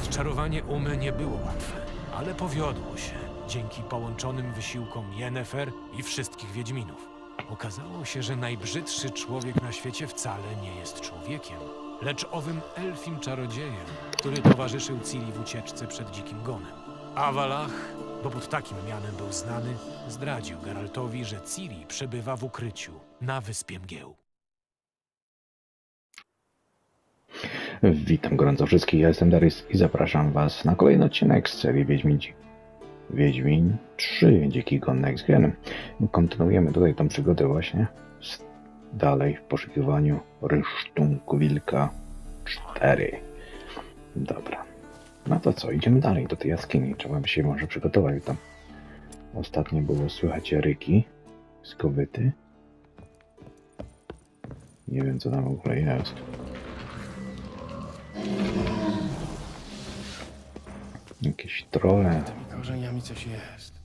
Odczarowanie Umy nie było łatwe, ale powiodło się dzięki połączonym wysiłkom Yennefer i wszystkich Wiedźminów. Okazało się, że najbrzydszy człowiek na świecie wcale nie jest człowiekiem, lecz owym elfim czarodziejem, który towarzyszył Ciri w ucieczce przed dzikim gonem. Awalach, bo pod takim mianem był znany, zdradził Geraltowi, że Ciri przebywa w ukryciu na Wyspie Mgieł. Witam gorąco wszystkich, ja jestem Darius i zapraszam Was na kolejny odcinek z serii Wiedźmin 3 Dziki Gon Next Gen. Kontynuujemy tutaj tą przygodę właśnie dalej w poszukiwaniu Rysztunku Wilka 4. Dobra, no to co, idziemy dalej do tej jaskini, trzeba by się może przygotować tam. Ostatnio było słychać ryki, skowyty. Nie wiem co tam w ogóle jest. Jakieś trolle. Tymi korzeniami coś jest.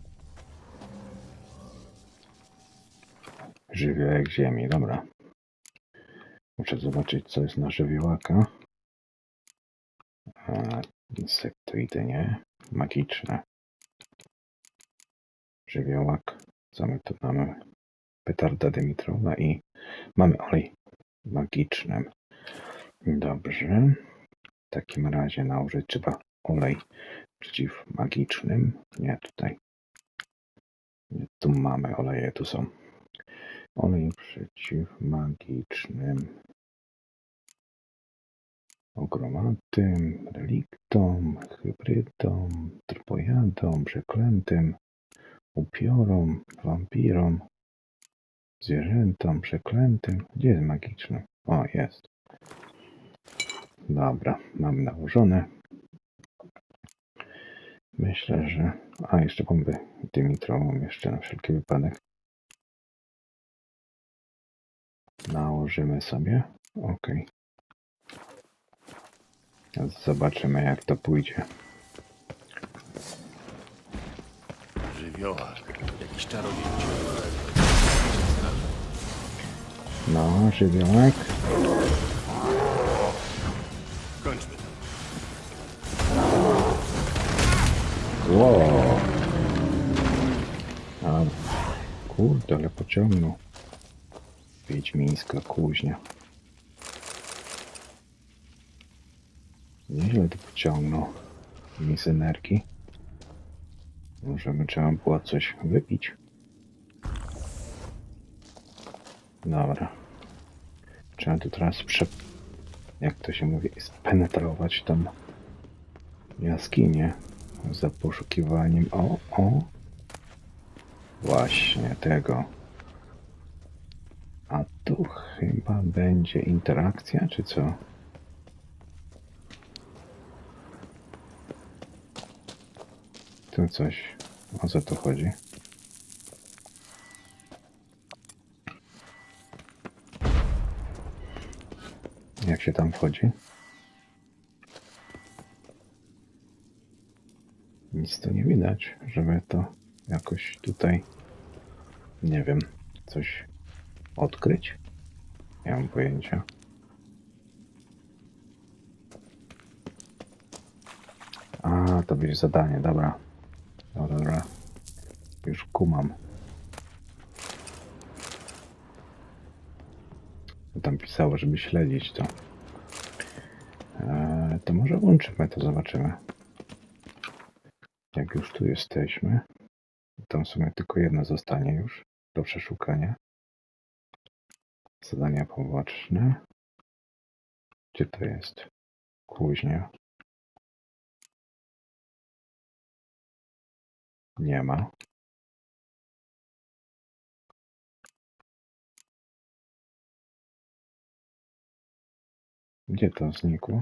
Żywiołek ziemi, dobra. Muszę zobaczyć, co jest na żywiołaka. Insektoidy, nie? Magiczne. Żywiołak. Co my tu mamy? Petarda dymitrowa i mamy olej magiczny. Dobrze. W takim razie nałożyć trzeba olej przeciwmagicznym. Nie, tutaj. Nie, tu mamy oleje, tu są. Olej przeciwmagicznym. Ogromatym, reliktom, hybrydom, trpojadom, przeklętym, upiorom, wampirom, zwierzętom, przeklętym. Gdzie jest magiczny? O, jest. Dobra, mamy nałożone. Myślę, że... A, jeszcze bombę dymitrową jeszcze na wszelki wypadek. Nałożymy sobie. Ok. Zobaczymy, jak to pójdzie. Żywiołak. Jakiś czarodziej. No, żywiołek. Kończmy to. Wow. A, kurde, ale pociągnął. Wiedźmińska kuźnia. Nieźle to pociągnął. Mi z energii. Może by trzeba było coś wypić. Dobra. Trzeba tu teraz jak to się mówi, spenetrować tą jaskinię za poszukiwaniem. O. Właśnie tego. A tu chyba będzie interakcja, czy co? Tu coś. O co tu chodzi? Jak się tam wchodzi? Nic tu nie widać, żeby to jakoś tutaj, nie wiem, coś odkryć? Nie mam pojęcia. A, to będzie zadanie, dobra. Dobra. Już kumam. Tam pisało, żeby śledzić to. To może włączymy to, zobaczymy. Jak już tu jesteśmy. Tam w sumie tylko jedno zostanie już do przeszukania. Zadania poboczne. Gdzie to jest? Kuźnia. Nie ma. Gdzie to znikło?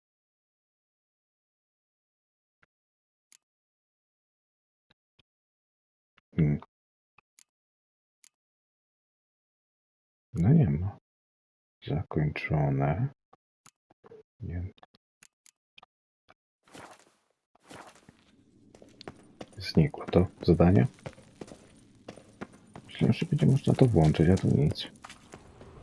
No nie ma. Zakończone. Nie. Znikło to zadanie. Myślę, że będzie można to włączyć, a tu nic.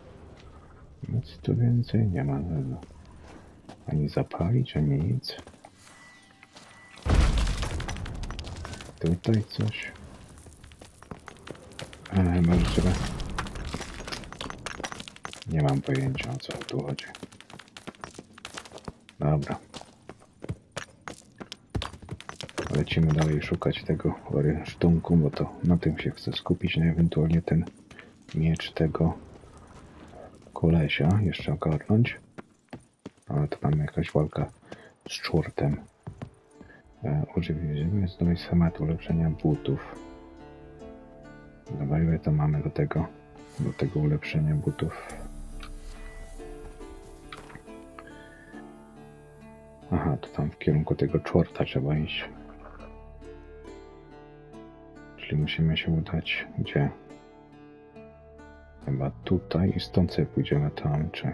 Nic tu więcej nie ma. Ani zapalić, ani nic. Tutaj coś. Może trzeba... Nie mam pojęcia, o co tu chodzi. Dobra. Lecimy dalej szukać tego rynsztunku, bo to na tym się chcę skupić, no ewentualnie ten miecz tego kolesia jeszcze ogarnąć. Ale to mamy jakaś walka z czurtem. Użyjemy zdolność schematu ulepszenia butów. Dobra, ile to mamy do tego ulepszenia butów? Aha, to tam w kierunku tego czorta trzeba iść. Czyli musimy się udać gdzie? Chyba tutaj i stąd sobie pójdziemy tam, czy...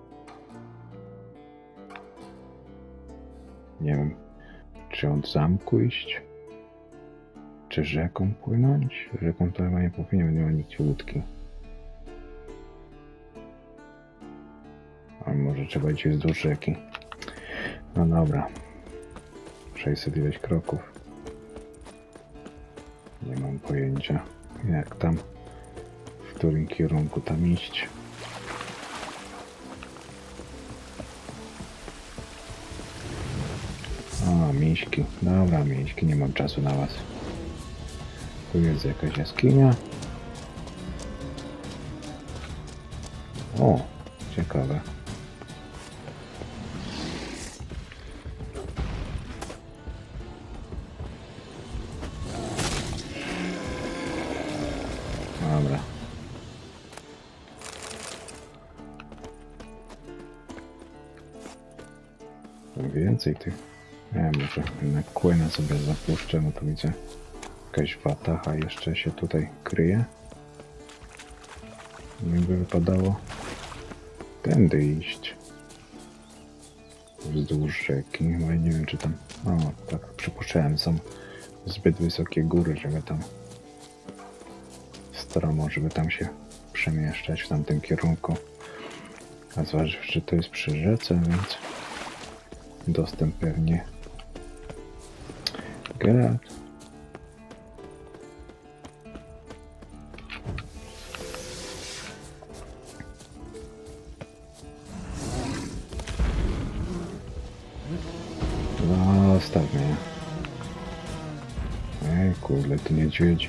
Nie wiem, czy od zamku iść? Czy rzeką płynąć? Rzeką to chyba nie powinien, nie ma nigdzie łódki. A może trzeba iść wzdłuż rzeki. No dobra. 600 ileś kroków. Nie mam pojęcia, jak tam, w którym kierunku tam iść. O, miśki. Dobra, miśki, nie mam czasu na was. Tu jest jakaś jaskinia. O, ciekawe. Dobra. Więcej tych. Nie wiem, może jednak kłębę sobie zapuszczę, no to widzę. Jakaś watacha jeszcze się tutaj kryje. Jakby wypadało tędy iść. Wzdłuż rzeki, ale nie wiem czy tam... O, tak przypuszczałem, są zbyt wysokie góry, żeby tam... Stromo, żeby tam się przemieszczać w tamtym kierunku. A zważywszy, że to jest przy rzece, więc... Dostęp pewnie... Geralt. Zostaw mnie. Ej, kurde, ty niedźwiedzi.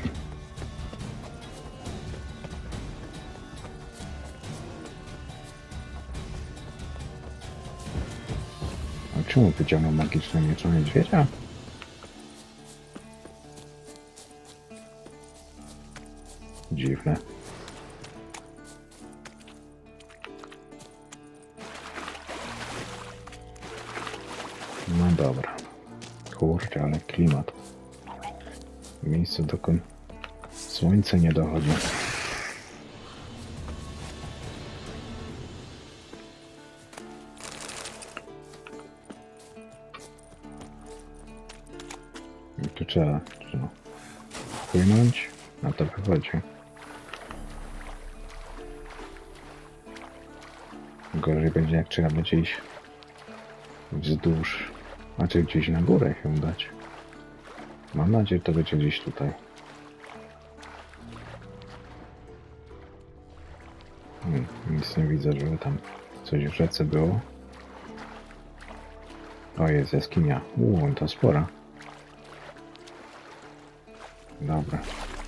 A czemu wyciągnął magiczne miecze niedźwiedzia? Dziwne. No dobra. Kurczę, ale klimat. Miejsce, dokąd słońce nie dochodzi. I tu trzeba płynąć, a to wychodzi. Gorzej będzie, jak trzeba będzie iść wzdłuż, znaczy gdzieś na górę się udać. Mam nadzieję, że to będzie gdzieś tutaj. Nic nie widzę, żeby tam coś w rzece było. O, jest jaskinia. To spora. Dobra.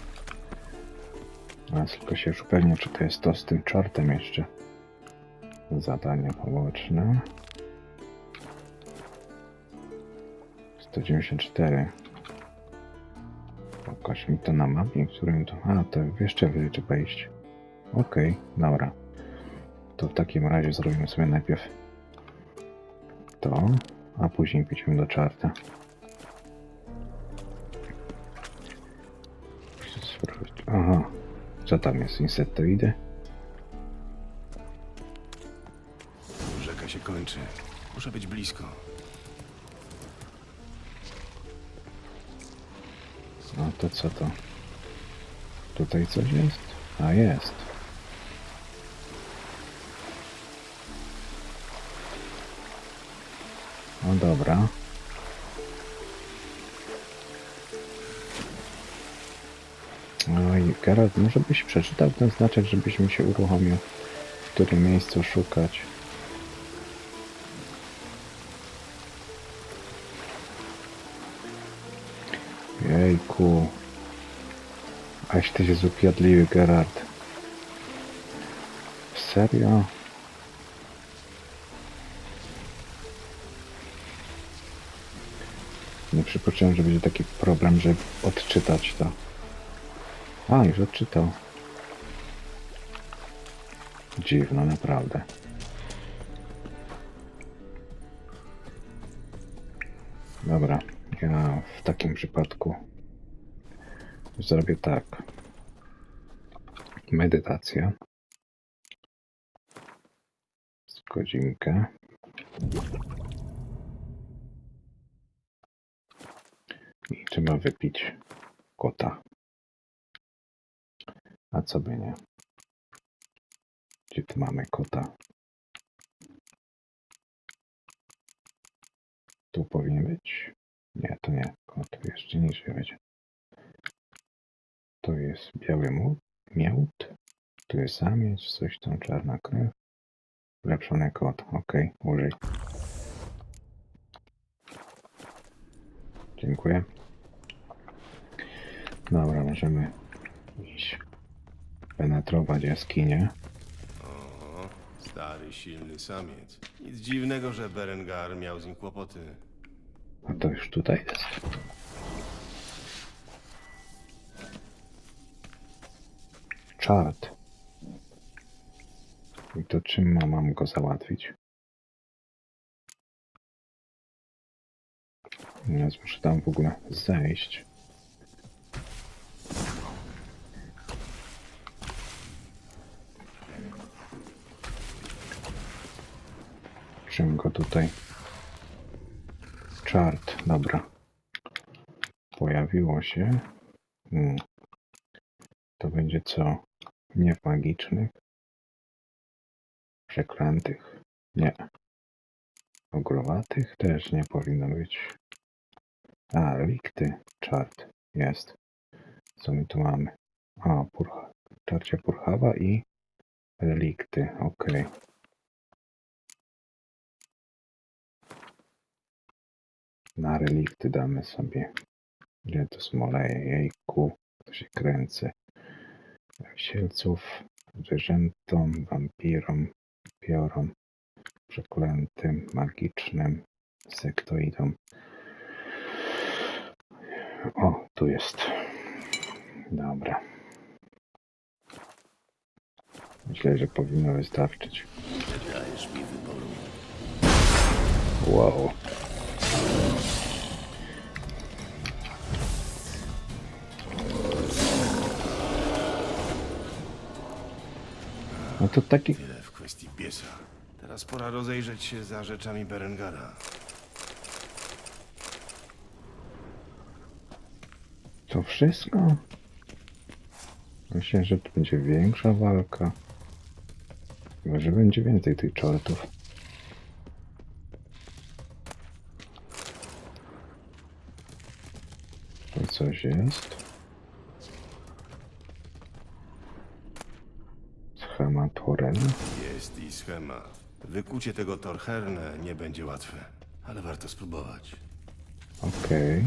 A tylko się już upewnię, czy to jest to z tym czartem jeszcze. Zadania poboczne. 194. Pokaż mi to na mapie, którym to... A, to jeszcze wyżej trzeba iść. Okej, dobra. To w takim razie zrobimy sobie najpierw to, a później pójdziemy do czarta. Aha, co tam jest? Insektoidy? Rzeka się kończy. Muszę być blisko. No to co to? Tutaj coś jest? A jest. No dobra. Geralt, może byś przeczytał ten znaczek, żebyś mi się uruchomił, w którym miejscu szukać. Jejku. Aś ty się zupiadliwy, Geralt. Serio? Nie przypuszczałem, że będzie taki problem, żeby odczytać to. A, już odczytał. Dziwno, naprawdę. Dobra, ja w takim przypadku zrobię tak. Medytacja. Z godzinkę. I trzeba wypić kota. A co by nie? Gdzie tu mamy kota? Tu powinien być? Nie, to nie. Kot jeszcze niżej będzie. To jest biały miód. Tu jest samiec, coś tam, czarna krew. Ulepszony kot. Ok, użyj. Dziękuję. Dobra, możemy iść penetrować jaskinię. O, stary, silny samiec. Nic dziwnego, że Berengar miał z nim kłopoty. A to już tutaj jest. Czart. I to czym mam go załatwić? Teraz muszę tam w ogóle zejść. Czym go tutaj? Czart, dobra. Pojawiło się. To będzie co? Nie w magicznych. Przeklętych. Nie. Ogrowatych też nie powinno być. A, relikty. Czart. Jest. Co my tu mamy? A, czarcia purchawa i relikty. Ok. Na relikty damy sobie. Gdzie to smoleje? Jejku. To się kręcę. Sielców, zwierzętom, wampirom, piorom, przeklętym, magicznym, sektoidom. O, tu jest. Dobra. Myślę, że powinno wystarczyć. Dajesz mi wyboru. Wow. No to taki... Tyle w kwestii piesa. Teraz pora rozejrzeć się za rzeczami Berengara. To wszystko? Myślę, że to będzie większa walka. Chyba, że będzie więcej tych czartów. Tu coś jest. Schemat Horena. Jest i schemat. Wykucie tego Torherne nie będzie łatwe, ale warto spróbować. Okej.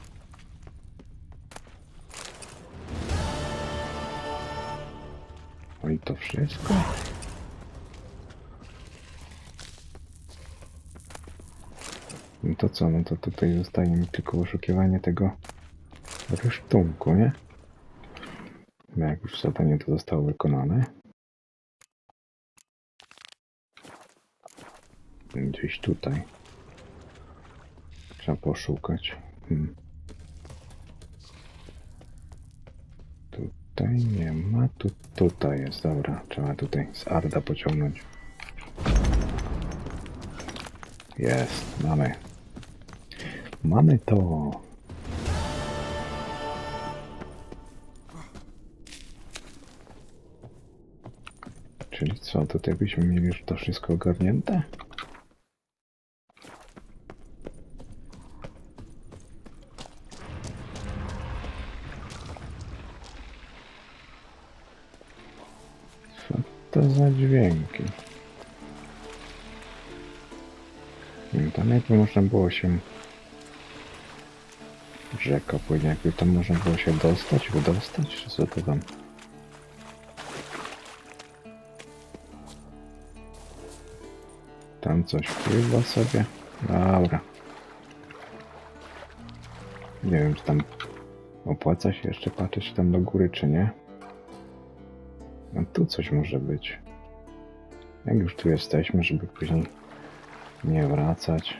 No i to wszystko? No to co? No to tutaj zostaje mi tylko poszukiwanie tego rysztunku, nie? No jak już zadanie to zostało wykonane. Gdzieś tutaj. Trzeba poszukać. Tutaj nie ma. Tutaj jest. Dobra. Trzeba tutaj z Arda pociągnąć. Jest. Mamy. Mamy to. Czyli co? Tutaj byśmy mieli już to wszystko ogarnięte? to za dźwięki? Tam jakby można było się... Rzeka płynie, jakby tam można było się dostać, wydostać, czy co to tam? Tam coś pływa sobie. Dobra. Nie wiem, czy tam opłaca się jeszcze patrzeć tam do góry, czy nie. No tu coś może być. Jak już tu jesteśmy, żeby później nie wracać.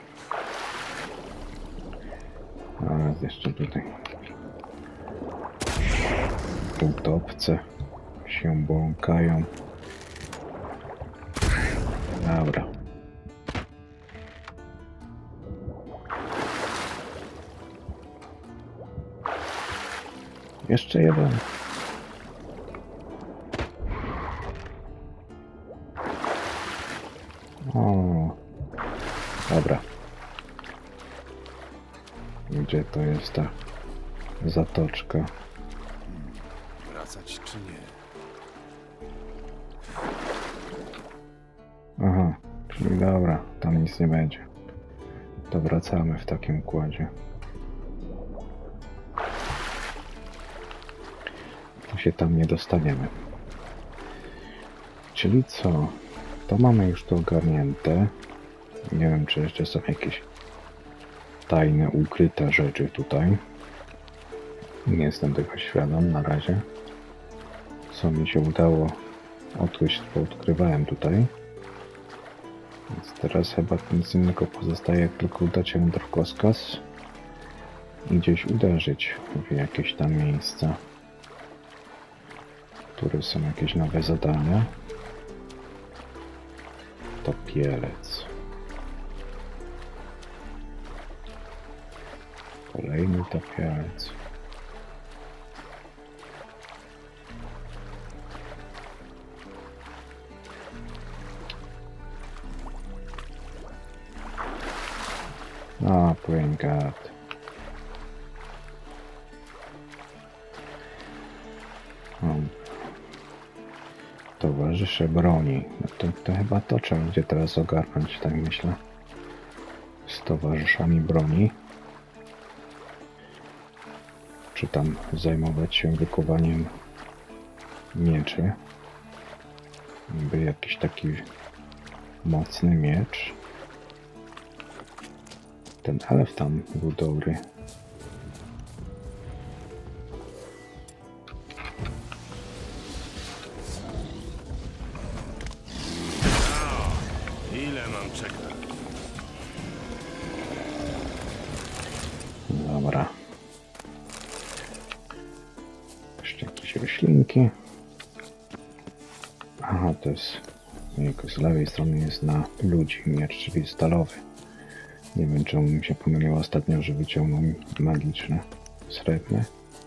A jeszcze tutaj utopce się błąkają. Dobra. Jeszcze jeden. O, dobra. Gdzie to jest ta zatoczka? Wracać czy nie? Aha, czyli dobra, tam nic nie będzie. To wracamy w takim układzie. To się tam nie dostaniemy. Czyli co? To mamy już to ogarnięte. Nie wiem, czy jeszcze są jakieś tajne, ukryte rzeczy tutaj. Nie jestem tego świadom na razie. Co mi się udało odkryć, to odkrywałem tutaj. Więc teraz chyba nic innego pozostaje, jak tylko udać się w drogowskaz i gdzieś uderzyć w jakieś tam miejsca, które są jakieś nowe zadania. Topielec. Kolejny topielec. A, Płyngard. Towarzysze broni. No to chyba to trzeba będzie teraz ogarnąć, tak myślę. Z towarzyszami broni. Czy tam zajmować się wykuwaniem mieczy. By jakiś taki mocny miecz. Ten elf tam był dobry. Ile mam czekać? Dobra. Jeszcze jakieś roślinki. Aha, to jest... Z lewej strony jest na ludzi miecz, czyli stalowy. Nie wiem, czemu mi się pomyliło ostatnio, że wyciągnął magiczne, srebrne.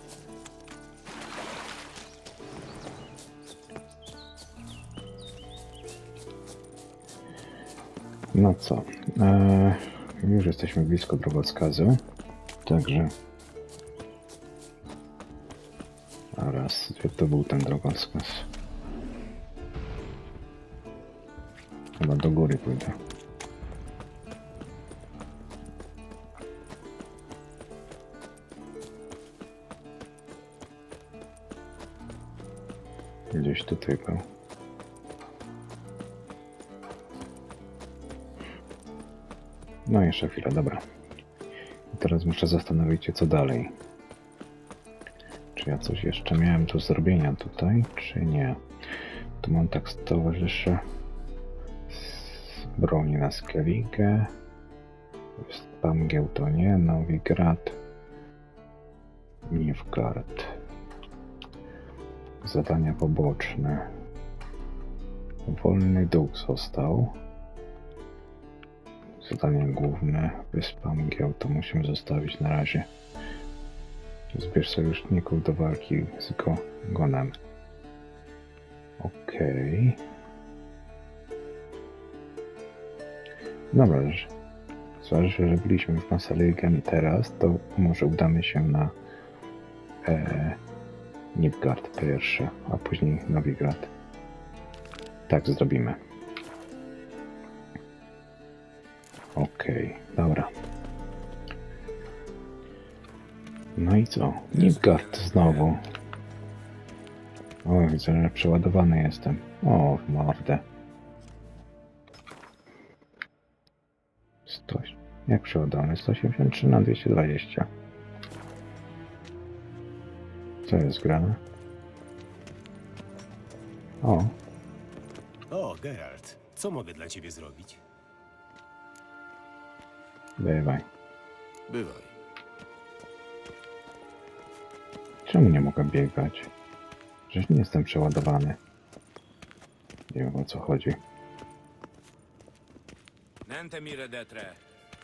No co, już jesteśmy blisko drogowskazu, także a raz, gdzie to był ten drogowskaz? Chyba do góry pójdę. Gdzieś tutaj był. No jeszcze chwilę, dobra. I teraz muszę zastanowić się, co dalej. Czy ja coś jeszcze miałem do zrobienia tutaj, czy nie? Tu mam tak towarzysze z broni na Skellige. Spamgieł to nie, Nowigrad. Nilfgaard. Zadania poboczne. Wolny duch został. Zadanie główne. Wyspa Mgieł to musimy zostawić na razie. Zbierz sojuszników do walki z Gonem. Okej. Dobra, zważywszy, że byliśmy w Masalygen teraz, to może udamy się na Nilfgaard pierwsze, a później Nowigrad. Tak zrobimy. Okej, dobra. No i co? Nilfgaard znowu. O, widzę, że przeładowany jestem. O, w mordę. 100, jak przeładowany? 183 na 220. Co jest grane? O, O, Geralt, co mogę dla ciebie zrobić? bywaj. Bywaj. Czemu nie mogę biegać? Przecież nie jestem przeładowany. Nie wiem, o co chodzi. Nente mi redetre.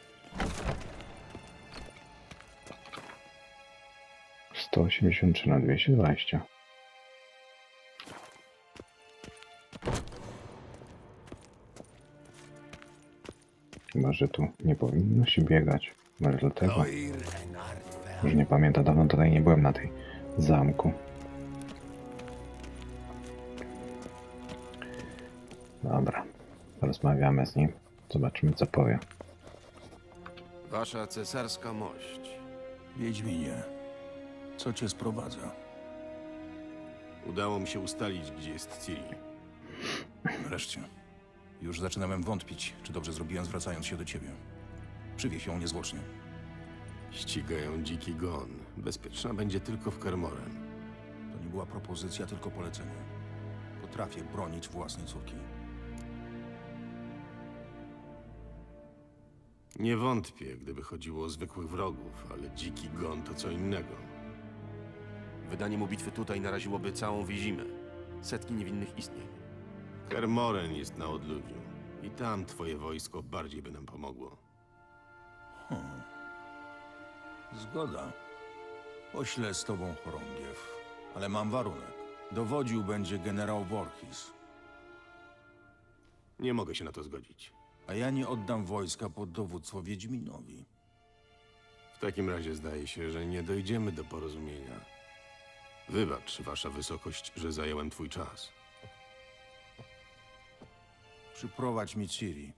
183 na 220. Chyba, że tu nie powinno się biegać. Może dlatego. Już nie pamiętam, dawno tutaj nie byłem na tej zamku. Dobra, porozmawiamy z nim. Zobaczymy, co powie. Wasza cesarska mość. Wiedźminie, co cię sprowadza? Udało mi się ustalić, gdzie jest Ciri. Wreszcie. Już zaczynałem wątpić, czy dobrze zrobiłem, zwracając się do ciebie. Przywieź ją niezwłocznie. Ścigają dziki gon. Bezpieczna będzie tylko w Kermoren. To nie była propozycja, tylko polecenie. Potrafię bronić własnej córki. Nie wątpię, gdyby chodziło o zwykłych wrogów, ale dziki gon to co innego. Wydanie mu bitwy tutaj naraziłoby całą Wizimę. Setki niewinnych istnień. Kermoren jest na odludziu. I tam twoje wojsko bardziej by nam pomogło. Zgoda. Poślę z tobą chorągiew, ale mam warunek. Dowodził będzie generał Voorhis, Nie mogę się na to zgodzić. a ja nie oddam wojska pod dowództwo Wiedźminowi. W takim razie zdaje się, że nie dojdziemy do porozumienia. Wybacz, wasza wysokość, że zająłem twój czas. Przyprowadź mi Ciri.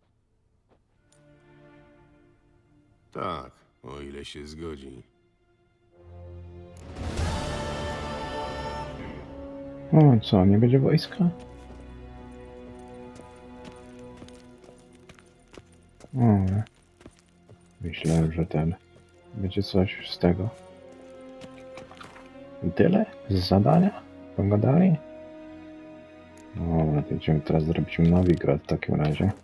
Tak, o ile się zgodzi. O, co, nie będzie wojska? O, myślałem, że będzie coś z tego. I tyle? Z zadania? Pogadali? Dobra, to idziemy teraz zrobić Nowigrad w takim razie.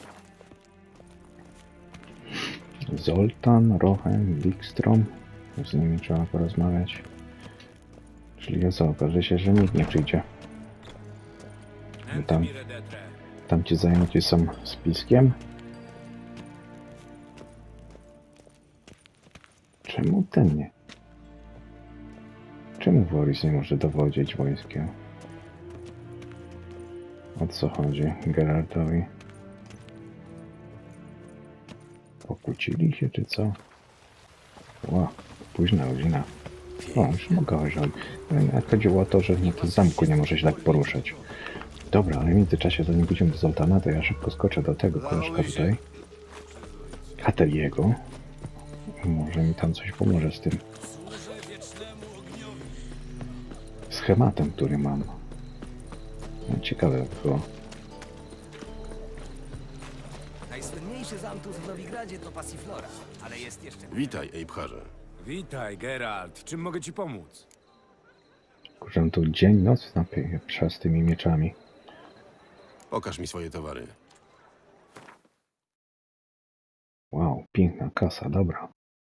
Zoltan, Rochen, Wikstrom. Z nimi trzeba porozmawiać. Czyli co, okaże się, że nikt nie przyjdzie. Nente mi redetre. Tam ci zajęci są spiskiem. Czemu ten nie? Czemu Voorhis nie może dowodzić wojskiem? O co chodzi Geraltowi? Pokłócili się czy co? Ła, późna godzina. O, już mogę ojrzeć. Chodziło o to, że nikt z zamku nie może się tak poruszać. Dobra, ale w międzyczasie zanim pójdziemy do Zoltana, to ja szybko skoczę do tego koleżka tutaj. Ateliego. Może mi tam coś pomoże z tym schematem, który mam. No, ciekawe by było. Najsłynniejszy zamtus w Nowigradzie to Passiflora, ale jest jeszcze... Witaj, Eibharze. Witaj, Geralt. W czym mogę ci pomóc? Kurczę, tu dzień, noc przez tymi mieczami. Pokaż mi swoje towary. Wow, piękna kasa, dobra.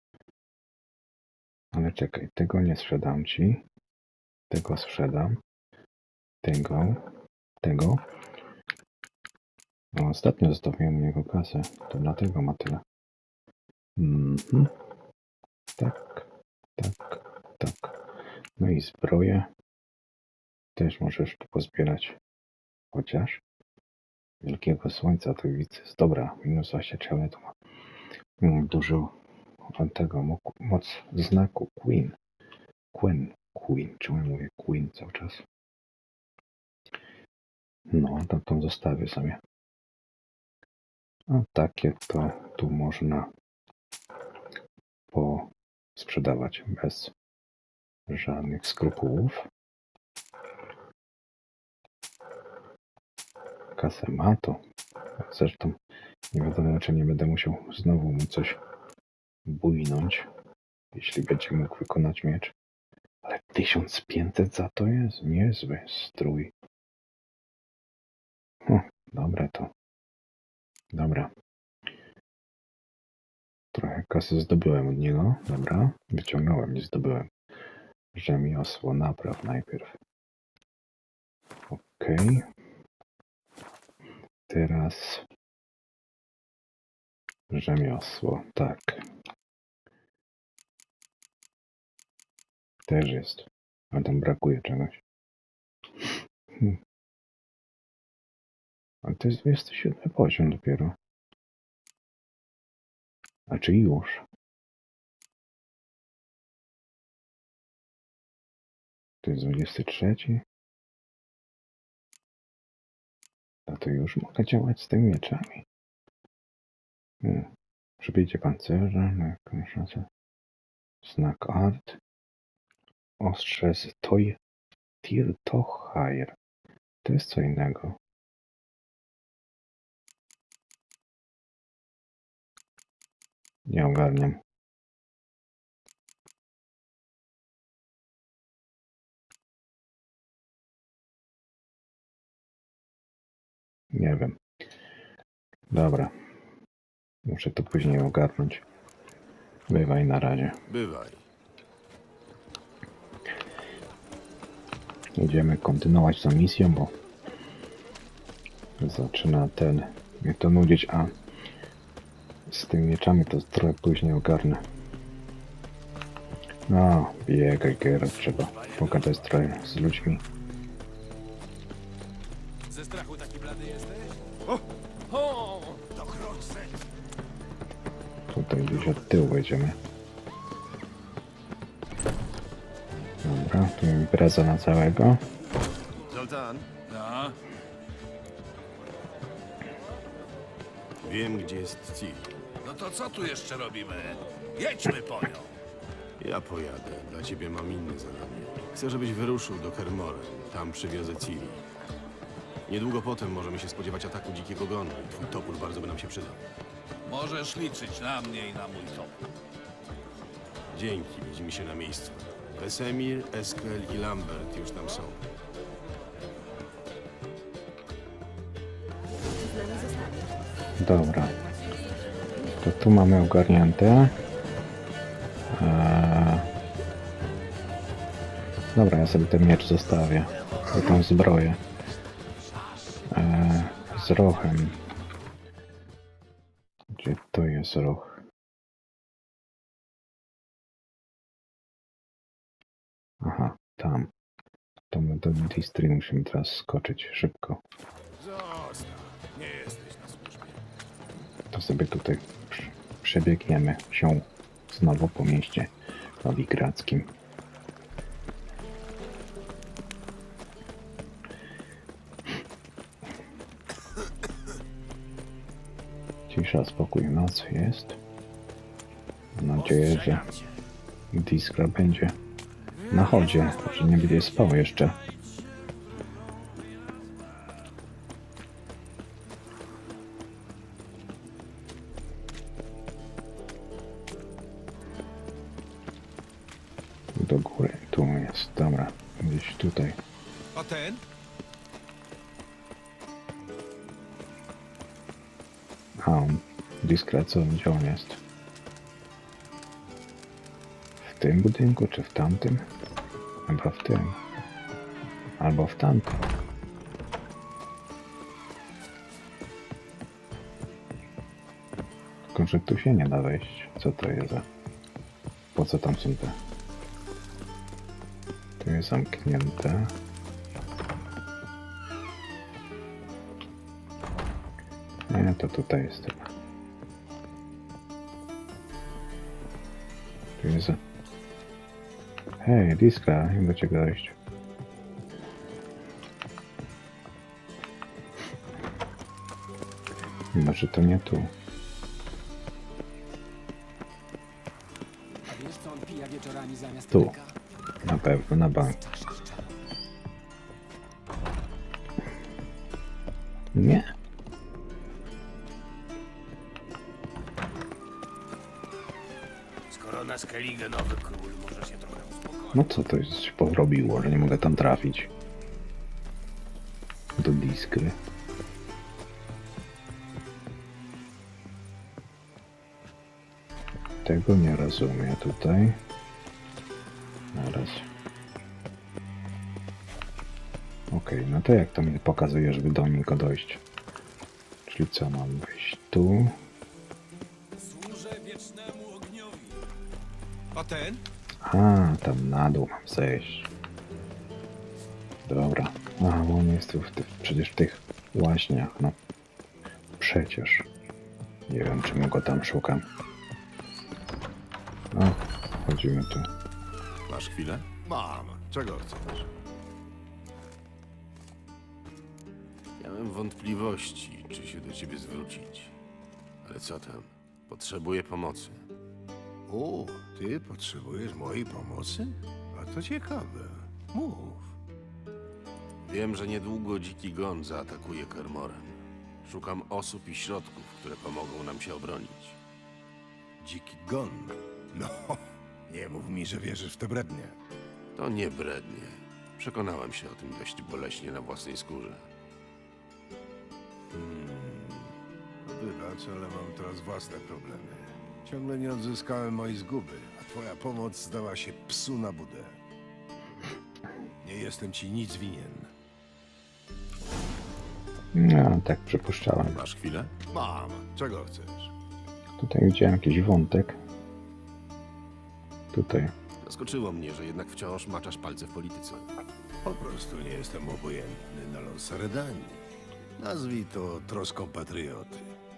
Ale czekaj, tego nie sprzedam ci. Tego sprzedam. Tego. No, ostatnio zostawiłem u niego kasę, to dlatego ma tyle. Tak. No i zbroję. Też możesz tu pozbierać. Chociaż wielkiego słońca to widzę. Dobra, minus 23, ale to ma dużo tego moc znaku Queen. Queen. Czemu mówię Queen cały czas? No, to zostawię sobie. A takie to tu można sprzedawać bez żadnych skrupułów. Kasę ma to. Zresztą nie wiadomo, czy nie będę musiał znowu mu coś bujnąć, jeśli będzie mógł wykonać miecz. Ale 1500 za to jest niezły strój. Dobre to. Dobra. Trochę kasy zdobyłem od niego. Dobra. Wyciągnąłem, nie zdobyłem. Rzemiosło napraw najpierw. Okej. Teraz rzemiosło. Tak. Też jest. A tam brakuje czegoś. A to jest 27 poziom dopiero. A czy już? To jest 23. A to już mogę działać z tymi mieczami. Przybijcie pancerza, na jakąś szansę. Znak art. Ostrze z Tirtochair. To jest co innego. Nie ogarniam. Nie wiem. Dobra. Muszę to później ogarnąć. Bywaj na razie. Bywaj. Idziemy kontynuować tą misją, bo zaczyna mnie to nudzić, a z tymi mieczami to trochę później ogarnę. No, biegaj, Geralt, trzeba pogadać trochę z ludźmi. Ze strachu taki blady jesteś? Tutaj gdzieś od tyłu wejdziemy. Dobra, tu impreza na całego. Zoltan, No, wiem, gdzie jest Ciri. No to co tu jeszcze robimy? Jedźmy po nią. Ja pojadę. Dla ciebie mam inne zadanie. Chcę, żebyś wyruszył do Kermoren. Tam przywiozę Ciri. Niedługo potem możemy się spodziewać ataku dzikiego gonu i twój topór bardzo by nam się przydał. Możesz liczyć na mnie i na mój topór. Dzięki, widzimy się na miejscu. Wesemir, Eskel i Lambert już tam są. Dobra. To tu mamy ogarnięte. Dobra, ja sobie ten miecz zostawię. I tą zbroję. Z rochem. Gdzie to jest roch? Aha, tam. To my do Distry musimy teraz skoczyć szybko. Zostaw. Nie jesteś na służbie. To sobie tutaj przebiegniemy się znowu po mieście nowigradzkim. Cisza, spokój, noc jest. Mam nadzieję, że Diskra będzie na chodzie, że nie będzie spał jeszcze. Do góry, tu jest, dobra, gdzieś tutaj. A ten? A on, Diskra, co gdzie on jest? W tym budynku, czy w tamtym? Chyba w tym. Albo w tamtym. Tylko, że tu się nie da wejść. Co to jest za... Po co tam są te... Tu jest zamknięte. Nie, to tutaj jest chyba. Tu jest... Hej, Diska, jak do ciebie dojść? Może to nie tu. A wiesz, co on pija wieczorami zamiast Tu. mleka? Na pewno, na bank. Nie. Skoro na Skellige nowy król, może się trochę uspokoić. No co to się porobiło, że nie mogę tam trafić? Do Diskry. Tego nie rozumiem tutaj. Zaraz. Okej, no to jak to mi pokazuje, żeby do niego dojść? Czyli co, mam wejść tu? Służę wiecznemu ogniowi. A ten? A, tam na dół mam zejść. Dobra. A, bo on jest tu przecież w tych łaźniach, no. Przecież. Nie wiem, czemu go tam szukam. No, chodzimy tu. Masz chwilę? Mam. Czego chcesz? Miałem wątpliwości, czy się do ciebie zwrócić. Ale co tam? Potrzebuję pomocy. O, ty potrzebujesz mojej pomocy? A to ciekawe. Mów. Wiem, że niedługo dziki gon zaatakuje Kermoren. Szukam osób i środków, które pomogą nam się obronić. Dziki gon. No, nie mów mi, że wierzysz w te brednie. To nie brednie. Przekonałem się o tym dość boleśnie na własnej skórze. Wybacz, ale mam teraz własne problemy. Ciągle nie odzyskałem mojej zguby, a twoja pomoc zdała się psu na budę. Nie jestem ci nic winien. No, tak przypuszczałem. Masz chwilę? Mam. Czego chcesz? Tutaj widziałem jakiś wątek. Tutaj. Zaskoczyło mnie, że jednak wciąż maczasz palce w polityce. Po prostu nie jestem obojętny na los Redanii. Nazwij to troską patrioty.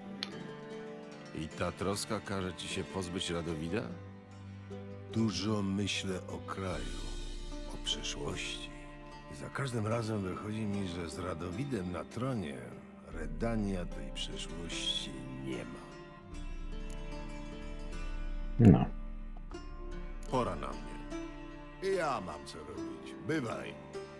I ta troska każe ci się pozbyć Radowida? Dużo myślę o kraju, o przyszłości. I za każdym razem wychodzi mi, że z Radowidem na tronie Redania tej przyszłości nie ma. No. Pora na mnie. Ja mam co robić. Bywaj.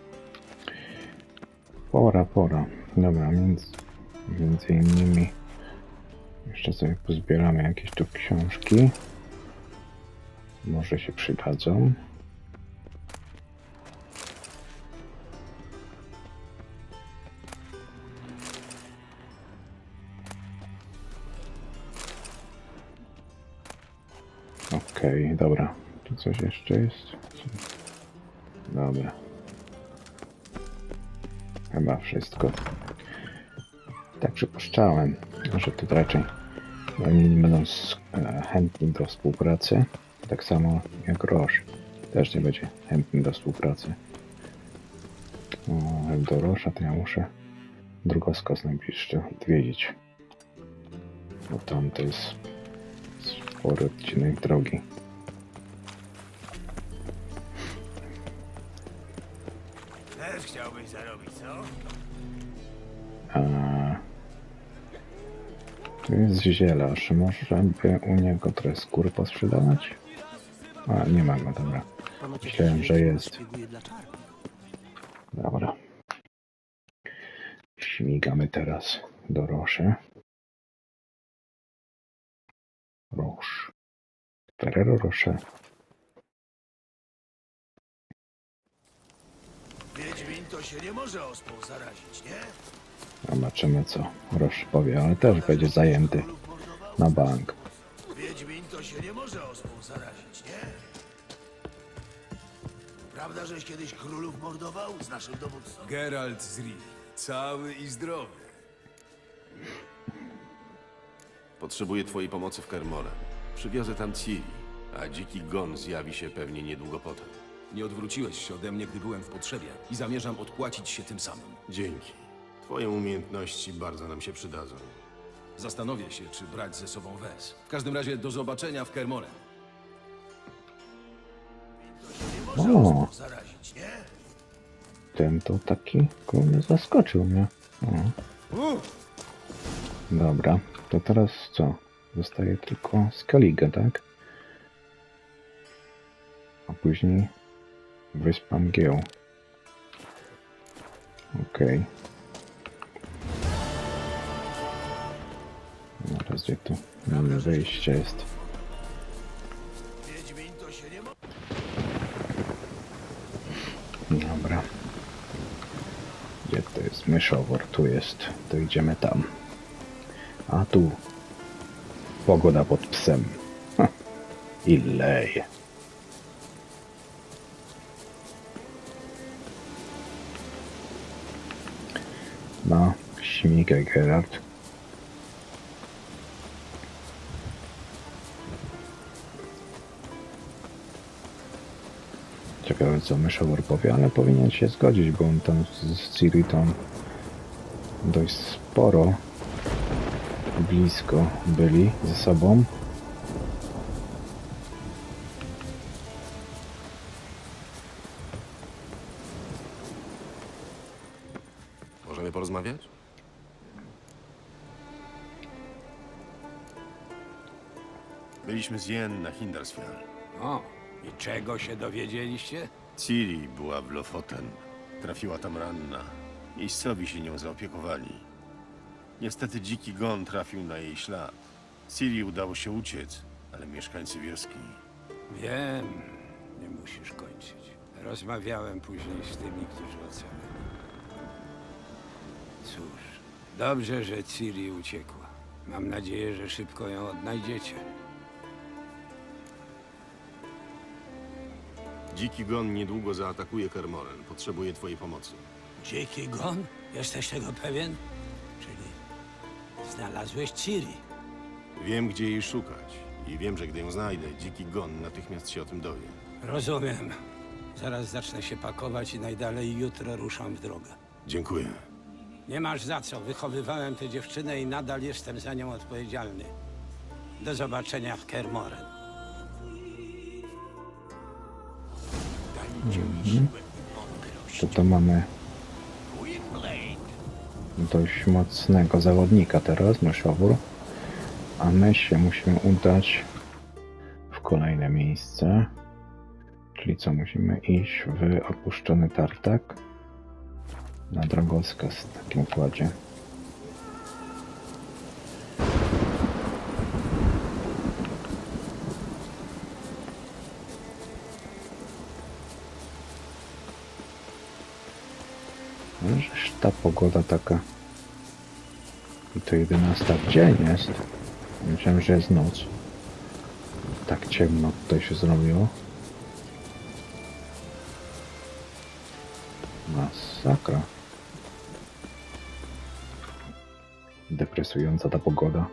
Pora. Dobra, między innymi jeszcze sobie pozbieramy jakieś tu książki. Może się przydadzą. Okej, dobra. Tu coś jeszcze jest? Dobra. Chyba wszystko. Tak przypuszczałem, że tu raczej oni nie będą chętni do współpracy. Tak samo jak Roche też nie będzie chętny do współpracy. Do Roche'a to ja muszę Drogowskaz najbliższy odwiedzić. Bo tam to jest spory odcinek drogi. Też chciałbyś zarobić, co? Tu jest zielarz. Może by u niego trochę skóry posprzedawać? A, nie ma go, dobra. Myślałem, że jest. Dobra. Śmigamy teraz do Roche. Roche. Ferrero Rocher. Wiedźmin to się nie może ospą zarazić, nie? Zobaczymy, co Roche powie, ale też będzie zajęty na bank. Wiedźmin to się nie może ospą zarazić, nie? Prawda, żeś kiedyś królów mordował z naszym dowódcą? Geralt z Rivi, cały i zdrowy. Potrzebuję twojej pomocy w Kermoren. Przywiozę tam Ciri, a dziki gon zjawi się pewnie niedługo potem. Nie odwróciłeś się ode mnie, gdy byłem w potrzebie i zamierzam odpłacić się tym samym. Dzięki. Twoje umiejętności bardzo nam się przydadzą. Zastanowię się, czy brać ze sobą Wes. W każdym razie do zobaczenia w Kermoren. O, Zarazić, nie? ten to taki, kurde, zaskoczył mnie. O. Dobra, to teraz co? Zostaje tylko Skellige, tak? A później Wyspa Mgieł. Okej. Teraz gdzie tu wejście jest? Dobra. Gdzie to jest myszowór? Tu jest. To idziemy tam. A tu pogoda pod psem. Ha. I leje. No, śmigaj, Geralt. Ciekawe co myszowór powie, ale powinien się zgodzić, bo on tam z Ciri tam dość sporo blisko byli ze sobą. Możemy porozmawiać? Byliśmy z Jen na Hindarsfjall. O, i czego się dowiedzieliście? Ciri była w Lofoten. Trafiła tam ranna. Miejscowi się nią zaopiekowali. Niestety dziki gon trafił na jej ślad. Ciri udało się uciec, ale mieszkańcy wioski... Wiem, nie musisz kończyć. Rozmawiałem później z tymi, którzy ocaleli. Cóż, dobrze, że Ciri uciekła. Mam nadzieję, że szybko ją odnajdziecie. Dziki gon niedługo zaatakuje Kermoren. Potrzebuje twojej pomocy. Dziki gon? Jesteś tego pewien? Czyli znalazłeś Ciri. Wiem, gdzie jej szukać. I wiem, że gdy ją znajdę, dziki gon natychmiast się o tym dowie. Rozumiem. Zaraz zacznę się pakować i najdalej jutro ruszam w drogę. Dziękuję. Nie masz za co. Wychowywałem tę dziewczynę i nadal jestem za nią odpowiedzialny. Do zobaczenia w Kermoren. To mamy dość mocnego zawodnika teraz, myszowór. A my się musimy udać w kolejne miejsce. Czyli co, musimy iść w opuszczony tartak na drogowskaz w takim układzie. No, żeż ta pogoda taka. I to 11 w dzień jest. Myślałem, że jest noc. Tak ciemno tutaj się zrobiło. Masakra. Depresująca ta pogoda.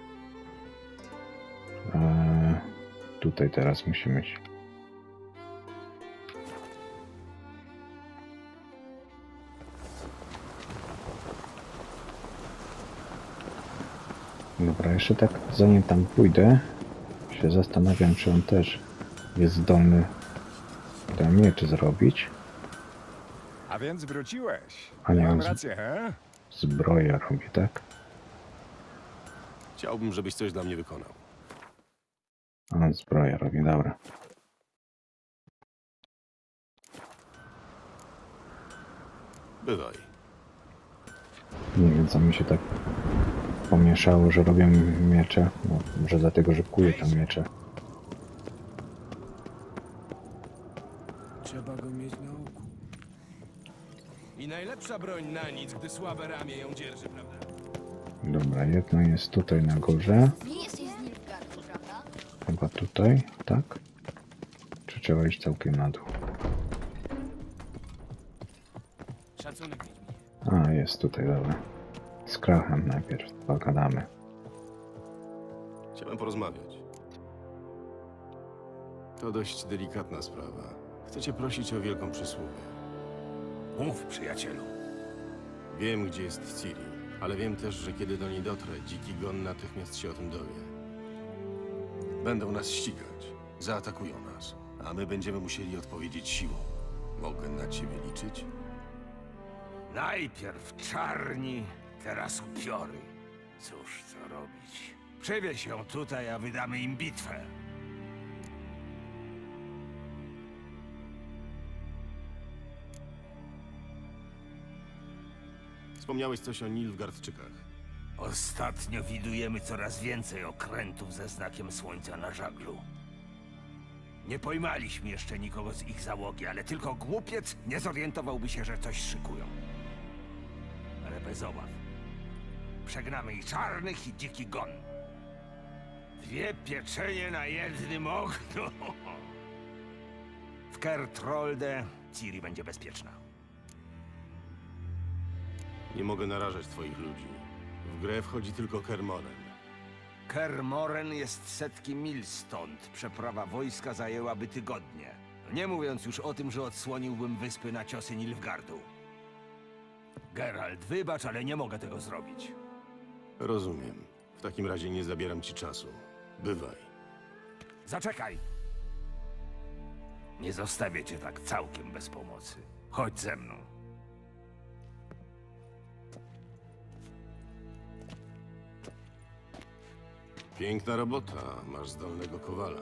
Tutaj teraz musimy się... Dobra, jeszcze tak zanim tam pójdę, się zastanawiam, czy on też jest zdolny ten miecz zrobić. A więc wróciłeś. A nie, Mam on rację, he? zbroję robi, tak? Chciałbym, żebyś coś dla mnie wykonał. A on zbroję robi, dobra. Bywaj. Nie wiem, co mi się tak pomieszało, że robię miecze. No, może dlatego, że kuję tam miecze. Trzeba go mieć na oku. I najlepsza broń na nic, gdy słabe ramię ją dzierży, prawda? Dobra, jedno jest tutaj na górze. Nie jesteś z Nilfgaardu, prawda? Chyba tutaj, tak? Czy trzeba iść całkiem na dół? Szacunek, Wiedźminie. A, jest tutaj, dobra. Z Krachem najpierw pogadamy. Chciałem porozmawiać. To dość delikatna sprawa. Chcę cię prosić o wielką przysługę. Mów, przyjacielu. Wiem, gdzie jest Ciri, ale wiem też, że kiedy do niej dotrę, dziki gon natychmiast się o tym dowie. Będą nas ścigać, zaatakują nas, a my będziemy musieli odpowiedzieć siłą. Mogę na ciebie liczyć? Najpierw czarni, teraz upiory. Cóż, co robić? Przywieź ją tutaj, a wydamy im bitwę. Wspomniałeś coś o Nilfgaardczykach. Ostatnio widujemy coraz więcej okrętów ze znakiem słońca na żaglu. Nie pojmaliśmy jeszcze nikogo z ich załogi, ale tylko głupiec nie zorientowałby się, że coś szykują. Ale bez obaw. Przegnamy i czarnych, i dziki gon. 2 pieczenie na jednym ogniu. W Kertrolde Ciri będzie bezpieczna. Nie mogę narażać twoich ludzi. W grę wchodzi tylko Kermoren. Kermoren jest setki mil stąd. Przeprawa wojska zajęłaby tygodnie. Nie mówiąc już o tym, że odsłoniłbym wyspy na ciosy Nilfgaardu. Geralt, wybacz, ale nie mogę tego zrobić. Rozumiem. W takim razie nie zabieram ci czasu. Bywaj. Zaczekaj! Nie zostawię cię tak całkiem bez pomocy. Chodź ze mną. Piękna robota. Masz zdolnego kowala.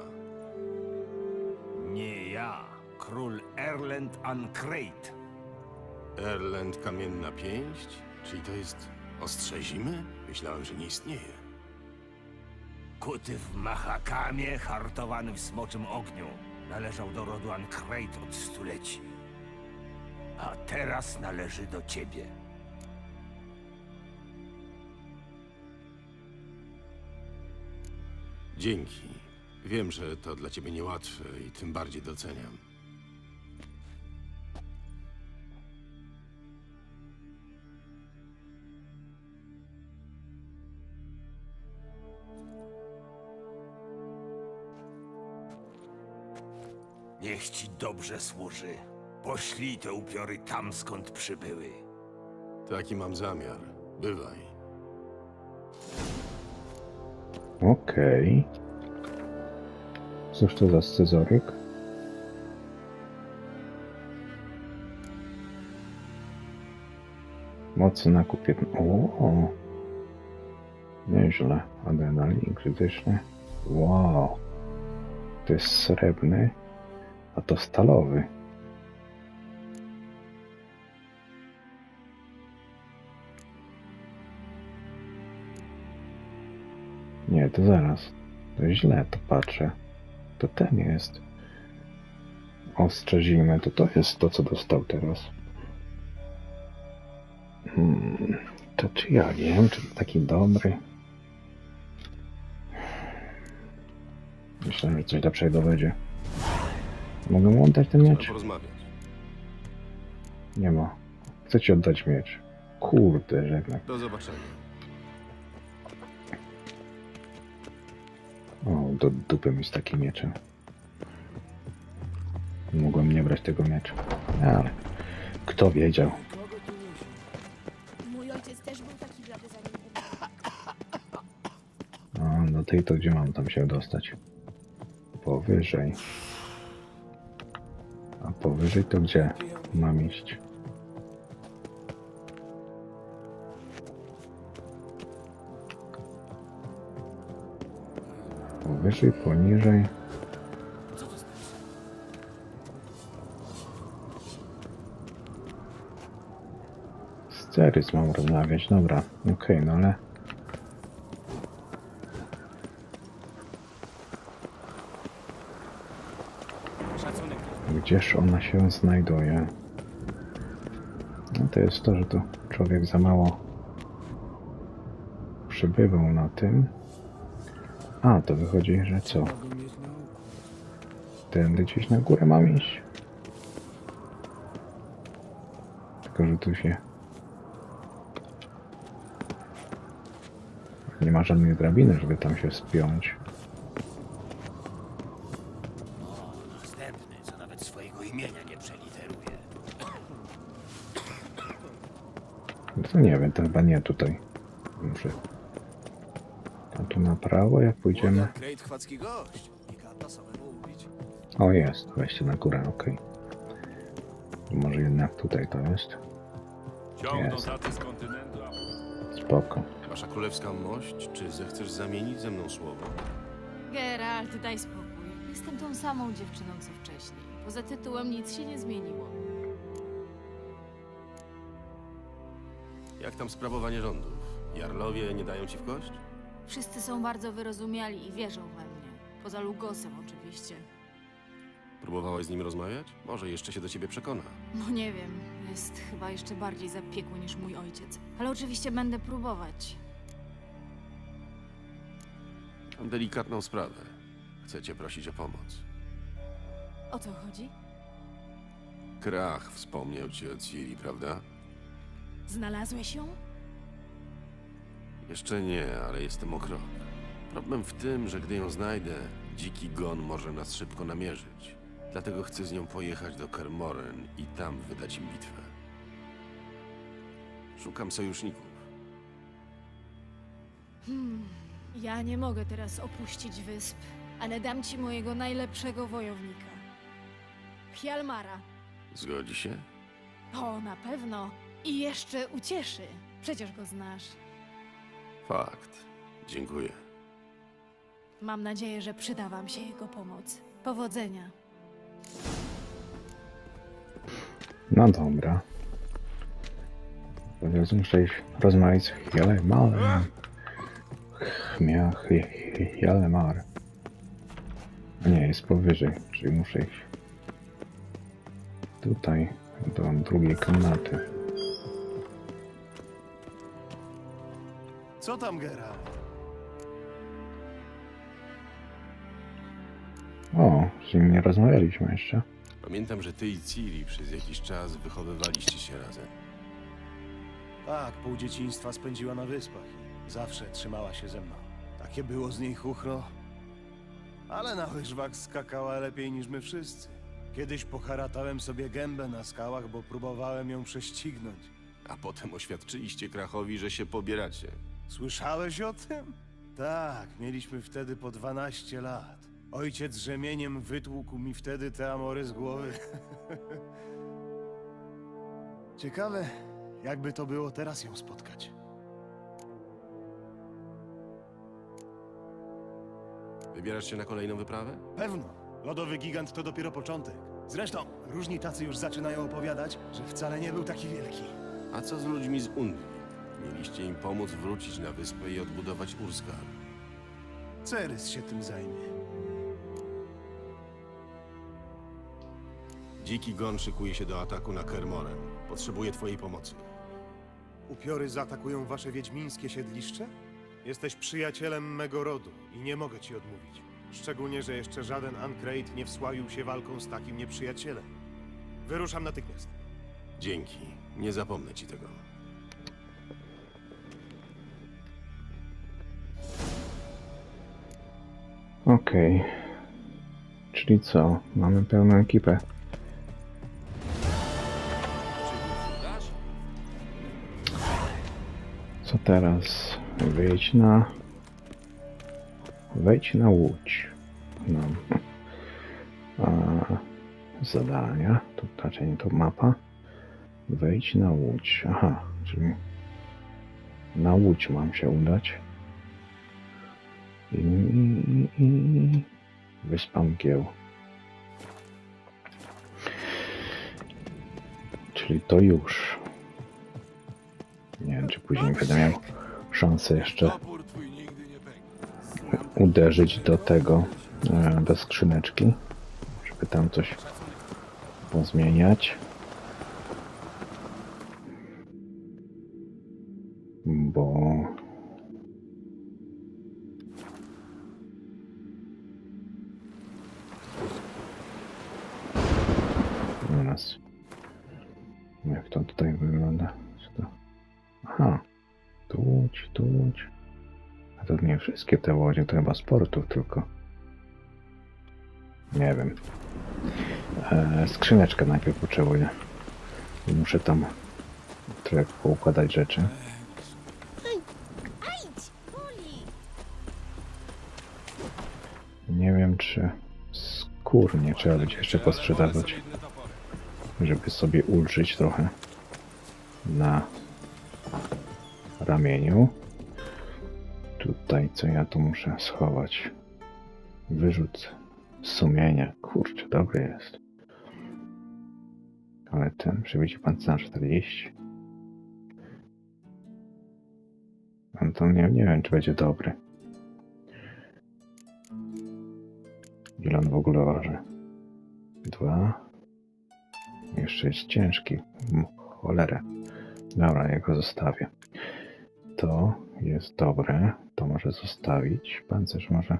Nie ja. Król Erlend Ancreit. Erlend Kamienna Pięść? Czyli to jest ostrze zimy? Myślałem, że nie istnieje. Kuty w Mahakamie, hartowany w smoczym ogniu. Należał do rodu Ancreit od stuleci. A teraz należy do ciebie. Dzięki. Wiem, że to dla ciebie niełatwe i tym bardziej doceniam. Niech ci dobrze służy. Poślij te upiory tam, skąd przybyły. Taki mam zamiar. Bywaj. Okej. Cóż to za scyzoryk? Mocny nakup O, nieźle. Adrenalin krytyczny. Wow. To jest srebrny, a to stalowy. Nie, to zaraz. To źle to patrzę. To ten jest. Ostrze zimy. To jest to, co dostał teraz. To czy ja wiem, czy to taki dobry? Myślałem, że coś lepszego będzie. Mogę mu oddać ten miecz? Porozmawiać. Nie ma. Chcę ci oddać miecz. Kurde, że jednak. Do zobaczenia. O, do dupy mi z takim mieczem. Mogłem nie brać tego miecza. Ale kto wiedział? Mój ojciec też był taki blady zanim A, do tej to gdzie mam tam się dostać? Powyżej. A powyżej to gdzie mam iść? Powyżej, poniżej. Z Cerys mam rozmawiać, dobra. Okej, no ale... Gdzież ona się znajduje? No to jest to, że to człowiek za mało przybywał na tym. A, to wychodzi, że co? Tędy gdzieś na górę mam iść. Tylko, że tu się... Nie ma żadnej drabiny, żeby tam się spiąć. Następny, co nawet swojego imienia nie przeliteruje. No to nie wiem, to chyba nie tutaj. Muszę... A tu na prawo, jak pójdziemy... O, jest. Wejście na górę, okej. Może jednak tutaj to jest. Jest. Spoko. Wasza królewska mość, czy zechcesz zamienić ze mną słowo? Geralt, daj spokój. Jestem tą samą dziewczyną, co wcześniej. Poza tytułem nic się nie zmieniło. Jak tam sprawowanie rządów? Jarlowie nie dają ci w kość? Wszyscy są bardzo wyrozumiali i wierzą we mnie. Poza Lugosem oczywiście. Próbowałaś z nim rozmawiać? Może jeszcze się do ciebie przekona. No nie wiem, jest chyba jeszcze bardziej zapiekły niż mój ojciec. Ale oczywiście będę próbować. Mam delikatną sprawę. Chcę cię prosić o pomoc. O co chodzi? Krach wspomniał ci o Ciri, prawda? Znalazłeś ją? Jeszcze nie, ale jestem o krok. Problem w tym, że gdy ją znajdę, dziki gon może nas szybko namierzyć. Dlatego chcę z nią pojechać do Kermoren i tam wydać im bitwę. Szukam sojuszników. Ja nie mogę teraz opuścić wysp, ale dam ci mojego najlepszego wojownika. Hjalmara. Zgodzi się? O, na pewno. I jeszcze ucieszy. Przecież go znasz. Fakt. Dziękuję. Mam nadzieję, że przyda wam się jego pomoc. Powodzenia. No dobra. Więc muszę iść rozmawiać z Hjalmarem. Hjalmar. Nie, jest powyżej, czyli muszę iść tutaj, do drugiej komnaty. Co tam, Geralt? O, z nim nie rozmawialiśmy jeszcze. Pamiętam, że ty i Ciri przez jakiś czas wychowywaliście się razem. Tak, pół dzieciństwa spędziła na wyspach i zawsze trzymała się ze mną. Takie było z niej chuchro. Ale na łyżwach skakała lepiej niż my wszyscy. Kiedyś poharatałem sobie gębę na skałach, bo próbowałem ją prześcignąć. A potem oświadczyliście Krachowi, że się pobieracie. Słyszałeś o tym? Tak, mieliśmy wtedy po 12 lat. Ojciec rzemieniem wytłukł mi wtedy te amory z głowy. Ciekawe, jakby to było teraz ją spotkać. Wybierasz się na kolejną wyprawę? Pewno. Lodowy gigant to dopiero początek. Zresztą, różni tacy już zaczynają opowiadać, że wcale nie był taki wielki. A co z ludźmi z Undwi? Mieliście im pomóc wrócić na wyspę i odbudować Urskar. Cerys się tym zajmie. Dziki gon szykuje się do ataku na Kermoren. Potrzebuje twojej pomocy. Upiory zaatakują wasze wiedźmińskie siedliszcze? Jesteś przyjacielem mego rodu i nie mogę ci odmówić. Szczególnie, że jeszcze żaden Ancreit nie wsławił się walką z takim nieprzyjacielem. Wyruszam natychmiast. Dzięki. Nie zapomnę ci tego. Okej. Czyli co? Mamy pełną ekipę. Co teraz? Wejdź na łódź. No. Zadania. Tu raczej nie to mapa. Wejdź na łódź. Aha, czyli na łódź mam się udać. I Wyspa Mgieł. Czyli to już. Nie wiem, czy później będę miał szansę jeszcze uderzyć do tego, do skrzyneczki, żeby tam coś pozmieniać. Bo u nas, jak to tutaj wygląda? Co to? Aha, tu łódź. A to nie wszystkie te łodzie, to chyba sportów tylko. Nie wiem. Skrzyneczkę najpierw potrzebuję. Muszę tam trochę poukładać rzeczy. Nie wiem, czy skór nie trzeba będzie jeszcze posprzedawać, żeby sobie ulżyć trochę na ramieniu. tutaj, co ja tu muszę schować. Wyrzut sumienia. Kurczę, dobry jest. Ale ten przebicie pancerza 40. No to nie wiem, czy będzie dobry. Ile on w ogóle waży? 2. Jeszcze jest ciężki. Cholerę. Dobra, ja go zostawię. To jest dobre. To może zostawić. Pancerz może...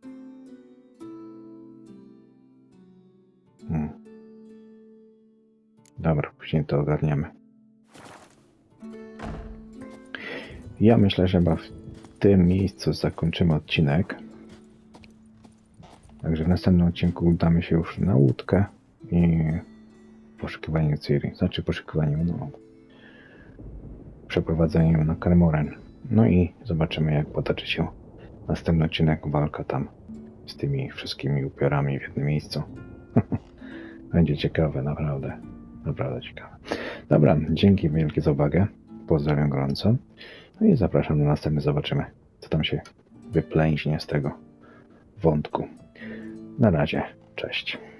Dobra, później to ogarniemy. Ja myślę, że chyba w tym miejscu zakończymy odcinek. Także w następnym odcinku udamy się już na łódkę i poszukiwanie Ciri. Znaczy poszukiwanie, no, przeprowadzenie ją na Kermoren. No i zobaczymy, jak potoczy się następny odcinek, walka tam z tymi wszystkimi upiorami w jednym miejscu. Będzie ciekawe, naprawdę. Naprawdę ciekawe. Dobra, dzięki wielkie za uwagę. Pozdrawiam gorąco. No i zapraszam na następny. Zobaczymy, co tam się wyplęźnie z tego wątku. Na razie. Cześć.